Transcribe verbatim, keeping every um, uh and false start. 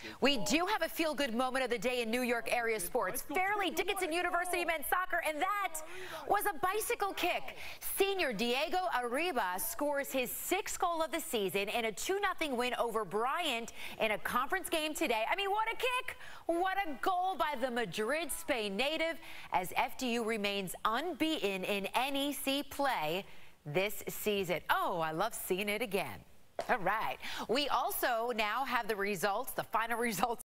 We do have a feel-good moment of the day in New York area sports. Fairleigh Dickinson University men's soccer, and that was a bicycle kick. Senior Diego Arriba scores his sixth goal of the season in a two nothing win over Bryant in a conference game today. I mean, what a kick! What a goal by the Madrid, Spain native, as F D U remains unbeaten in N E C play this season. Oh, I love seeing it again. All right. We also now have the results, the final results.